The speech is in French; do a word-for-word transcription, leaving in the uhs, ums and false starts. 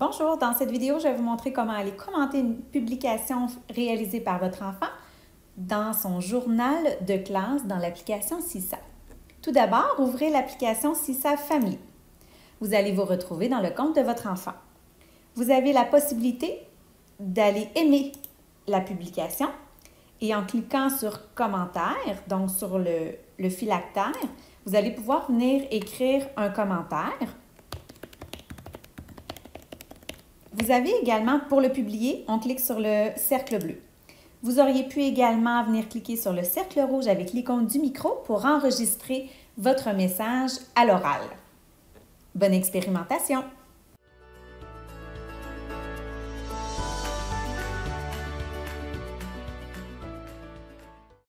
Bonjour, dans cette vidéo, je vais vous montrer comment aller commenter une publication réalisée par votre enfant dans son journal de classe dans l'application CISA. Tout d'abord, ouvrez l'application CISA Family. Vous allez vous retrouver dans le compte de votre enfant. Vous avez la possibilité d'aller aimer la publication et en cliquant sur « Commentaire », donc sur le, le phylactère, vous allez pouvoir venir écrire un commentaire. Vous avez également, pour le publier, on clique sur le cercle bleu. Vous auriez pu également venir cliquer sur le cercle rouge avec l'icône du micro pour enregistrer votre message à l'oral. Bonne expérimentation!